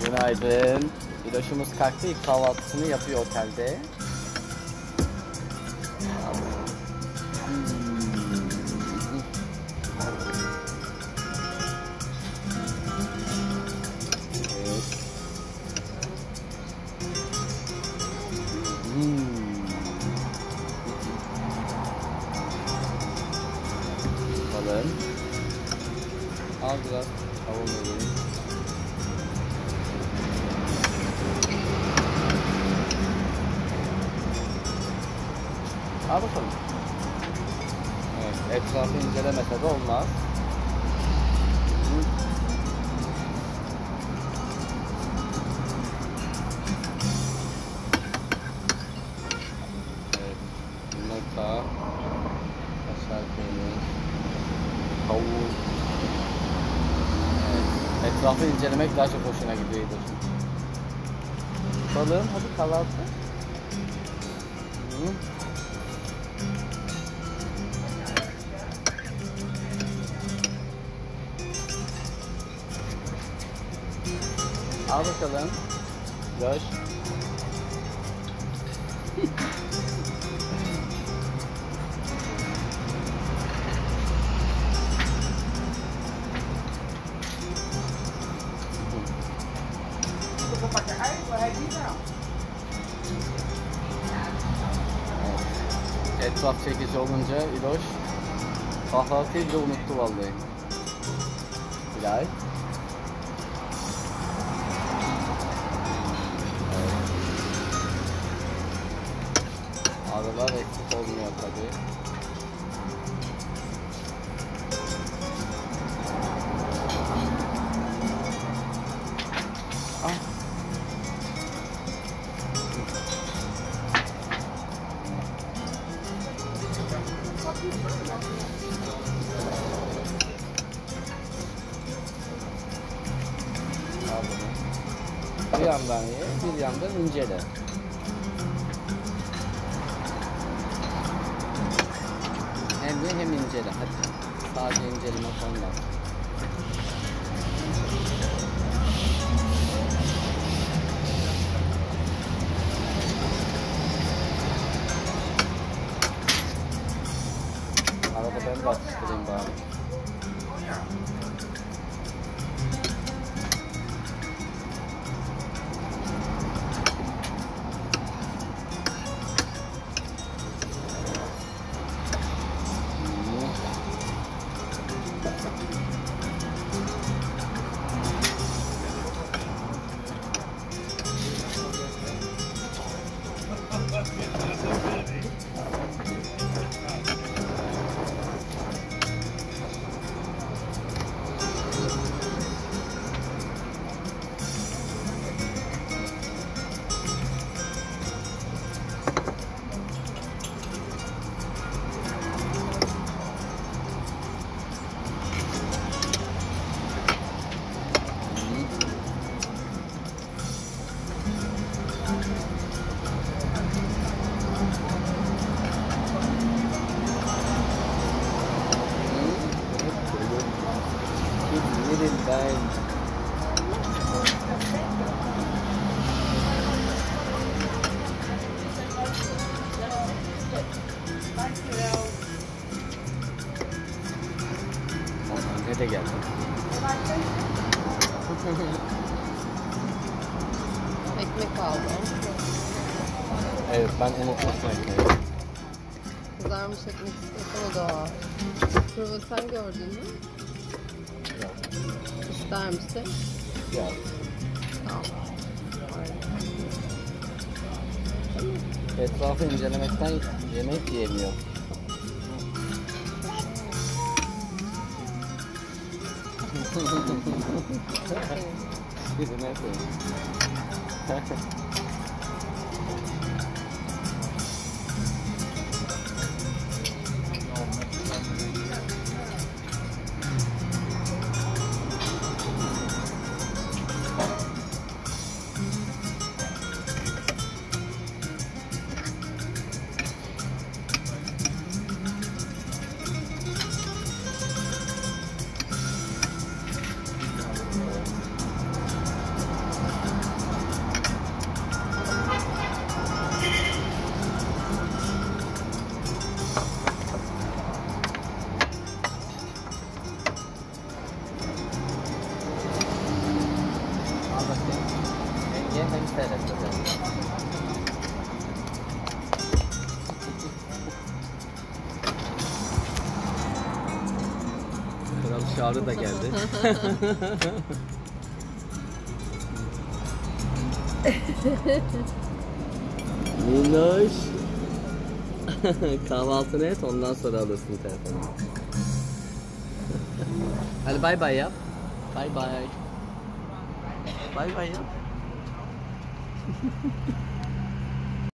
Günaydın. İloşumuz kalktı, ilk kahvaltısını yapıyor otelde. Bakalım. Al biraz kavurmayı. Al bakalım. Evet, etrafı incelemese de olmaz. Evet, yumurta, kaşar peynir, tavuk. Evet, etrafı incelemek daha çok hoşuna gidiyor. Balığım, hadi kahvaltı. Al bakalım. Loş. Etraf çekici olunca İloş kahvaltıyı bile unuttu vallahi. Bilal. Arılar eksik olmuyor tabii. Ah. Al bunu. Bir yandan ye, bir yandan incele. Hem ye hem incele, hadi. Sadece incelemek olmaz. Arada ben de atıştırayım bari. Yedim ben. Ne de geldi? Ekmek aldım. Evet, ben unutmuşum ekmeği. Kızarmış ekmek istiyorsan o da var. Kruvasan gördün mü? Yok. İster misin? Yok. Tamam. Etrafı incelemekten yemek yiyemiyor. Birine koyayım. seyret bakalım. Kral Şarı da geldi. Minnoş. Kahvaltını et, ondan sonra alırsın telefonu. Hadi bay bay yap. Bay bay. Bay bay yap.